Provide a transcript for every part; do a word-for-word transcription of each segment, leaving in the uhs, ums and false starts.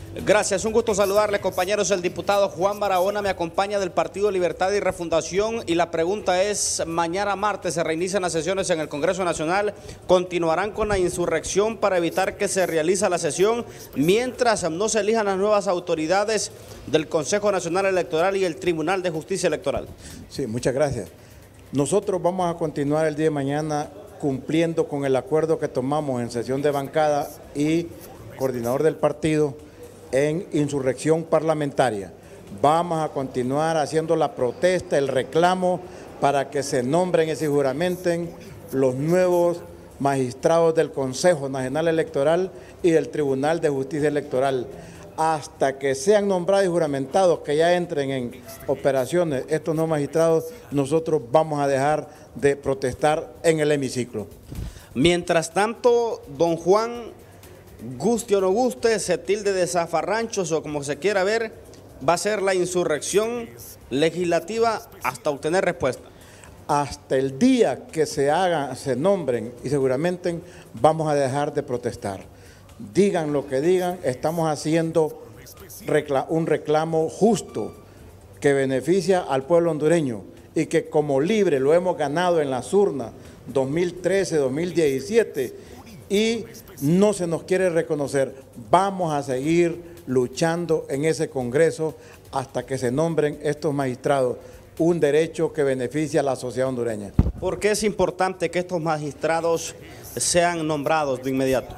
Gracias, un gusto saludarles, compañeros. El diputado Juan Barahona me acompaña del Partido Libertad y Refundación y la pregunta es, mañana martes se reinician las sesiones en el Congreso Nacional, ¿continuarán con la insurrección para evitar que se realice la sesión mientras no se elijan las nuevas autoridades del Consejo Nacional Electoral y el Tribunal de Justicia Electoral? Sí, muchas gracias. Nosotros vamos a continuar el día de mañana cumpliendo con el acuerdo que tomamos en sesión de bancada y coordinador del partido en insurrección parlamentaria. Vamos a continuar haciendo la protesta, el reclamo para que se nombren y se juramenten los nuevos magistrados del Consejo Nacional Electoral y del Tribunal de Justicia Electoral. Hasta que sean nombrados y juramentados, que ya entren en operaciones estos nuevos magistrados, nosotros vamos a dejar de protestar en el hemiciclo. Mientras tanto, don Juan, guste o no guste, se tilde de zafarranchos o como se quiera ver, va a ser la insurrección legislativa hasta obtener respuesta. Hasta el día que se hagan, se nombren y seguramente vamos a dejar de protestar. Digan lo que digan, estamos haciendo un reclamo justo que beneficia al pueblo hondureño y que como libre lo hemos ganado en las urnas dos mil trece, dos mil diecisiete y no se nos quiere reconocer. Vamos a seguir luchando en ese Congreso hasta que se nombren estos magistrados, un derecho que beneficia a la sociedad hondureña. ¿Por qué es importante que estos magistrados sean nombrados de inmediato?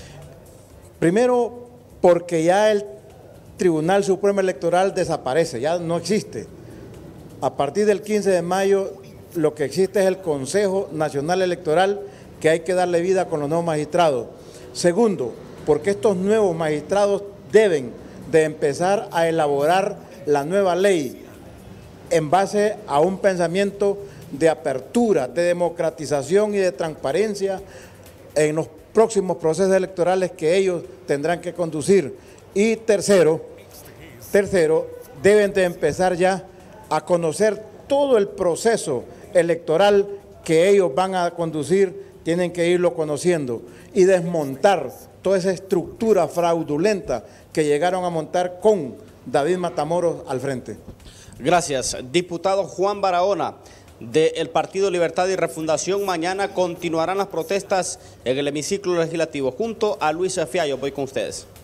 Primero, porque ya el Tribunal Supremo Electoral desaparece, ya no existe. A partir del quince de mayo, lo que existe es el Consejo Nacional Electoral, que hay que darle vida con los nuevos magistrados. Segundo, porque estos nuevos magistrados deben de empezar a elaborar la nueva ley en base a un pensamiento de apertura, de democratización y de transparencia en los próximos procesos electorales que ellos tendrán que conducir. Y tercero, tercero, deben de empezar ya a conocer todo el proceso electoral que ellos van a conducir, tienen que irlo conociendo y desmontar toda esa estructura fraudulenta que llegaron a montar con David Matamoros al frente. Gracias. Diputado Juan Barahona, del Partido Libertad y Refundación, mañana continuarán las protestas en el hemiciclo legislativo. Junto a Luis Fiallo, voy con ustedes.